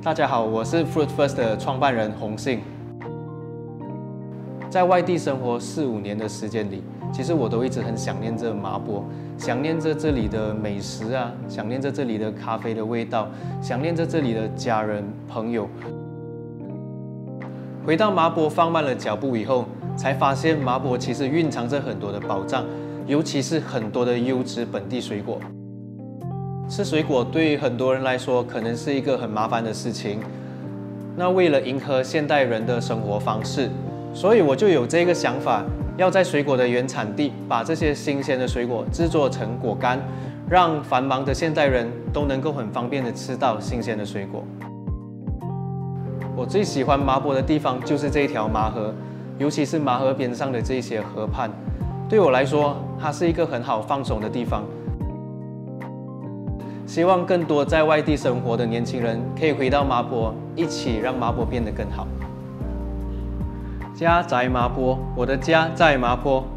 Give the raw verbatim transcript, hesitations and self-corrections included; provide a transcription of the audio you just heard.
大家好，我是 Fruit First 的创办人洪信。在外地生活四五年的时间里，其实我都一直很想念着麻坡，想念着这里的美食啊，想念着这里的咖啡的味道，想念着这里的家人朋友。回到麻坡放慢了脚步以后，才发现麻坡其实蕴藏着很多的宝藏，尤其是很多的优质本地水果。吃水果对于很多人来说可能是一个很麻烦的事情，那为了迎合现代人的生活方式，所以我就有这个想法，要在水果的原产地把这些新鲜的水果制作成果干，让繁忙的现代人都能够很方便的吃到新鲜的水果。我最喜欢麻坡的地方就是这一条麻河，尤其是麻河边上的这些河畔，对我来说，它是一个很好放松的地方。希望更多在外地生活的年轻人可以回到麻坡，一起让麻坡变得更好。家在麻坡，我的家在麻坡。